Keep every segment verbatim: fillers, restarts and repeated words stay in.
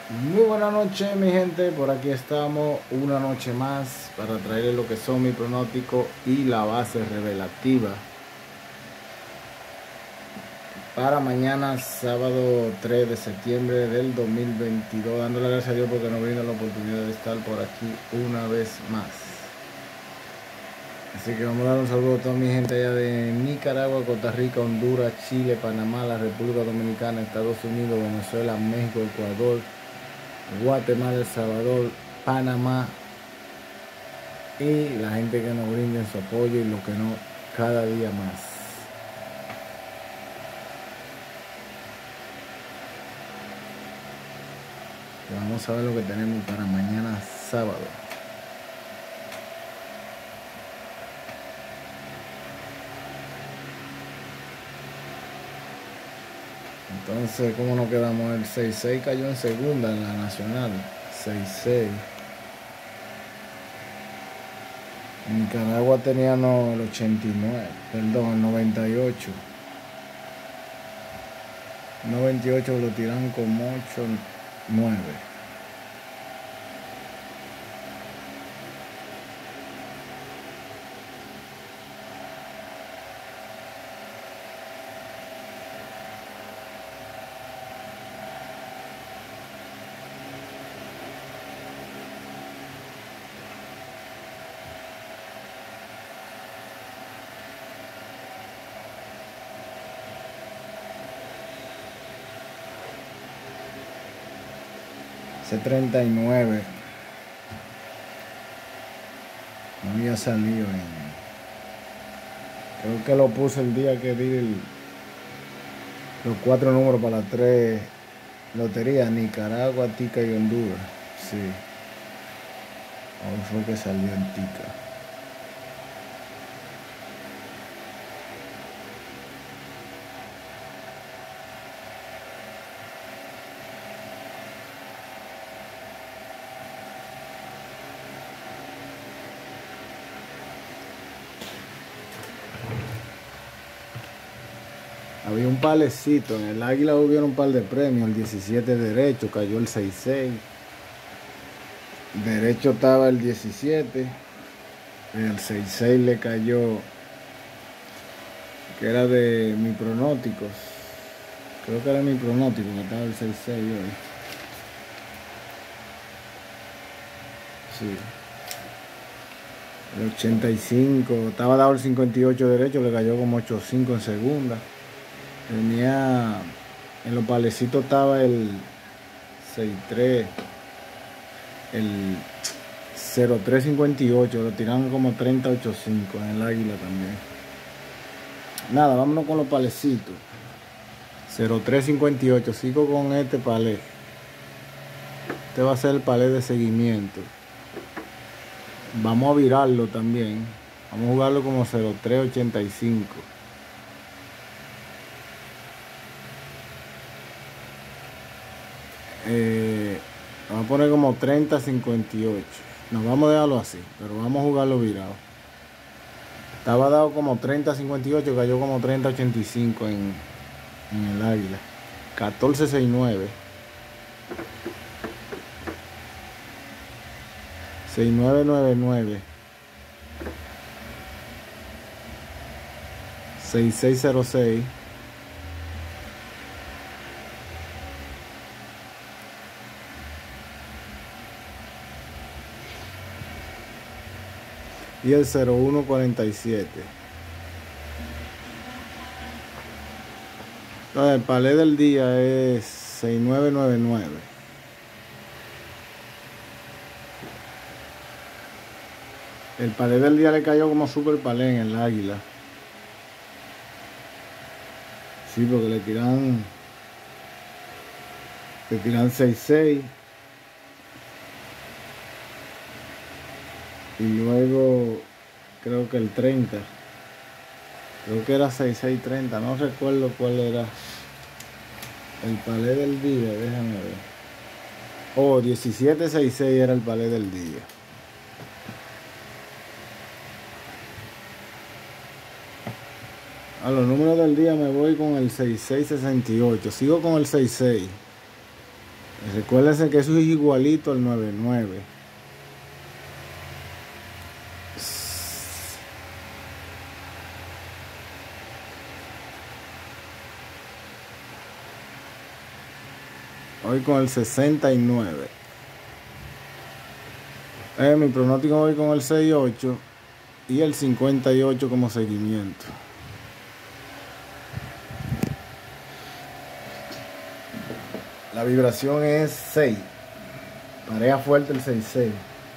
Muy buena noche, mi gente, por aquí estamos una noche más para traerles lo que son mi pronóstico y la base revelativa para mañana sábado tres de septiembre del dos mil veintidós, dándole gracias a Dios porque nos brinda la oportunidad de estar por aquí una vez más. Así que vamos a dar un saludo a toda mi gente allá de Nicaragua, Costa Rica, Honduras, Chile, Panamá, la República Dominicana, Estados Unidos, Venezuela, México, Ecuador, Guatemala, El Salvador, Panamá y la gente que nos brinda su apoyo y lo que no, cada día más. Vamos a ver lo que tenemos para mañana sábado. Entonces, ¿cómo nos quedamos? El seis seis cayó en segunda en la nacional. seis seis. Nicaragua tenía no, el ochenta y nueve, perdón, el noventa y ocho. noventa y ocho lo tiran como ocho nueve. C treinta y nueve no había salido en, creo que lo puse el día que di el, los cuatro números para las tres loterías: Nicaragua, Tica y Honduras. Sí, hoy fue que salió en Tica. Había un palecito, en el Águila hubieron un par de premios, el diecisiete derecho, cayó el seis seis. Derecho estaba el diecisiete, el seis seis le cayó, que era de mi pronósticos. Creo que era mi pronóstico, que estaba el seis seis hoy. Sí. El ochenta y cinco, estaba dado el cincuenta y ocho derecho, le cayó como ocho cinco en segunda. Tenía, en los palecitos estaba el seis tres, el cero tres cincuenta y ocho, lo tiraron como treinta ochenta y cinco en el Águila también. Nada, vámonos con los palecitos. cero tres cincuenta y ocho, sigo con este palé. Este va a ser el palé de seguimiento. Vamos a virarlo también. Vamos a jugarlo como cero tres ochenta y cinco. Eh, vamos a poner como treinta cincuenta y ocho. Nos vamos a dejarlo así, pero vamos a jugarlo virado. Estaba dado como treinta cincuenta y ocho, cayó como treinta ochenta y cinco en, en el Águila. catorce sesenta y nueve. sesenta y nueve noventa y nueve. sesenta y seis cero seis. Y el cero uno cuarenta y siete. Entonces el palé del día es sesenta y nueve noventa y nueve. El palé del día le cayó como super palé en el Águila. Sí, porque le tiran le tiran seis seis. Y luego creo que el treinta, creo que era seis seis treinta, no recuerdo cuál era el palé del día, déjame ver. Oh, diecisiete sesenta y seis era el palé del día. A los números del día me voy con el sesenta y seis sesenta y ocho, sigo con el sesenta y seis. Recuérdense que eso es igualito al nueve nueve. Hoy con el sesenta y nueve. Eh, mi pronóstico hoy con el sesenta y ocho y el cincuenta y ocho como seguimiento. La vibración es seis. Pareja fuerte el seis seis.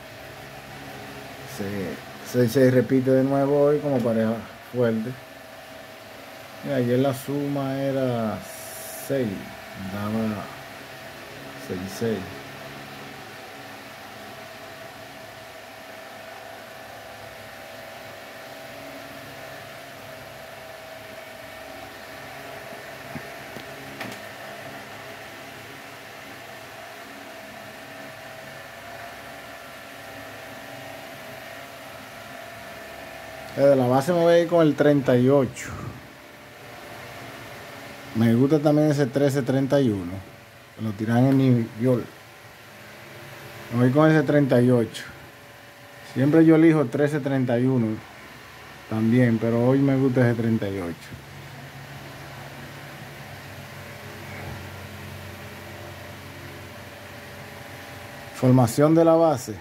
seis seis repite de nuevo hoy como pareja fuerte. Y ayer la suma era seis. Daba seis seis. De la base me voy a ir con el treinta y ocho. Me gusta también ese trece treinta y uno. Lo tiran en New York. Me voy con ese treinta y ocho. Siempre yo elijo trece treinta y uno también, pero hoy me gusta ese treinta y ocho. Formación de la base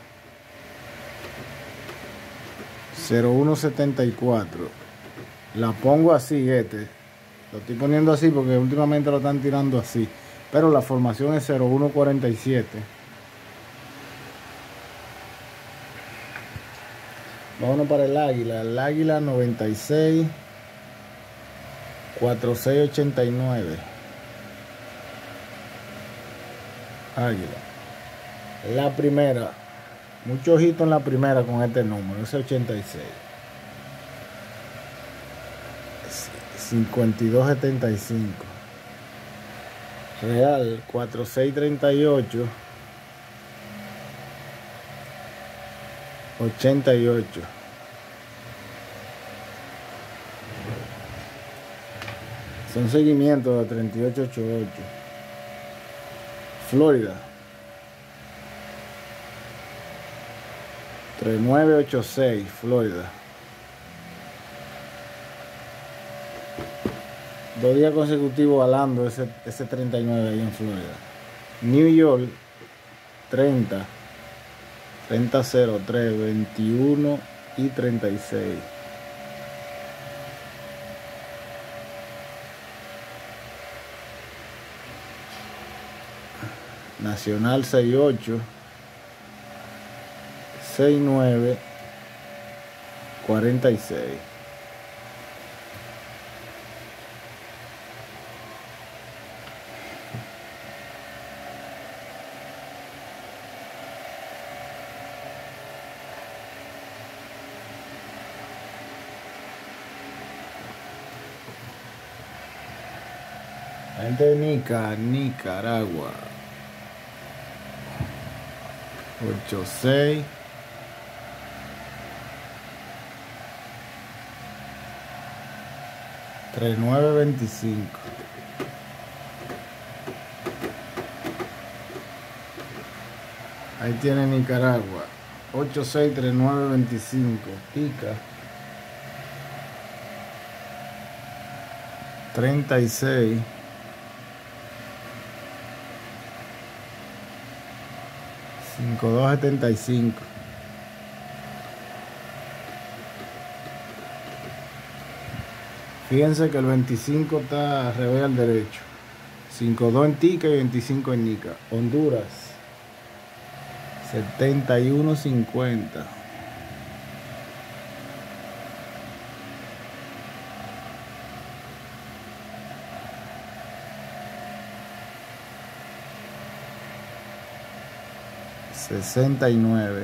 cero uno setenta y cuatro. La pongo así, este. Lo estoy poniendo así porque últimamente lo están tirando así. Pero la formación es cero uno cuarenta y siete. Vámonos para el águila. El águila noventa y seis. cuarenta y seis ochenta y nueve. Águila. La primera. Mucho ojito en la primera con este número. Ese ochenta y seis. cincuenta y dos setenta y cinco. Real cuarenta y seis treinta y ocho. ochenta y ocho. Son seguimientos de treinta y ocho ochenta y ocho. Florida treinta y nueve ochenta y seis. Florida. Dos días consecutivos alando ese, ese treinta y nueve ahí en Florida. New York treinta. treinta cero tres, veintiuno y treinta y seis. Nacional sesenta y ocho. sesenta y nueve. cuarenta y seis. Gente de Nica, Nicaragua. ochenta y seis. treinta y nueve veinticinco. Ahí tiene Nicaragua. ochenta y seis treinta y nueve veinticinco. Pica. treinta y seis. cincuenta y dos setenta y cinco. Fíjense que el veinticinco está al revés al derecho. cincuenta y dos en Tica y veinticinco en Nica. Honduras setenta y uno cincuenta. sesenta y nueve.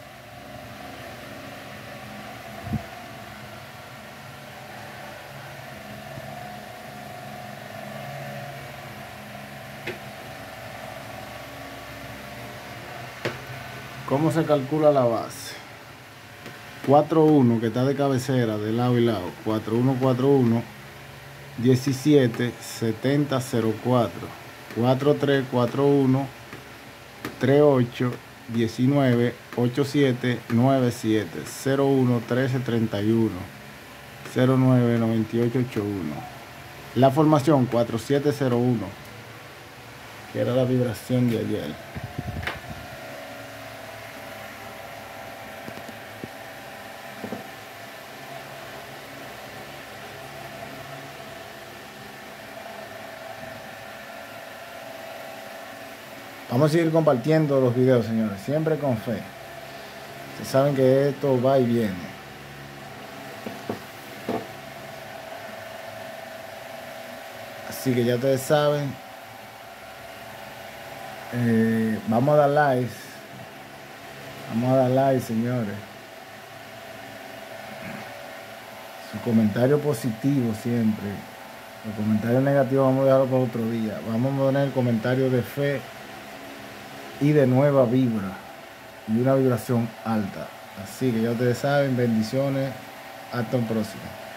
¿Cómo se calcula la base? cuatro uno que está de cabecera de lado y lado. cuatro uno cuatro uno. diecisiete setenta cero cuatro. cuatro tres cuatro uno, tres ocho uno nueve, ocho siete nueve siete, cero uno trece treinta y uno, cero nueve noventa y ocho ochenta y uno. La formación cuatro siete cero uno, que era la vibración de ayer. Vamos a seguir compartiendo los videos, señores, siempre con fe. Ustedes saben que esto va y viene. Así que ya ustedes saben. Eh, vamos a dar likes. Vamos a dar likes, señores. Su comentario positivo siempre. Los comentarios negativos vamos a dejarlo para otro día. Vamos a poner comentarios de fe y de nueva vibra y una vibración alta. Así que ya ustedes saben, bendiciones, hasta el próximo.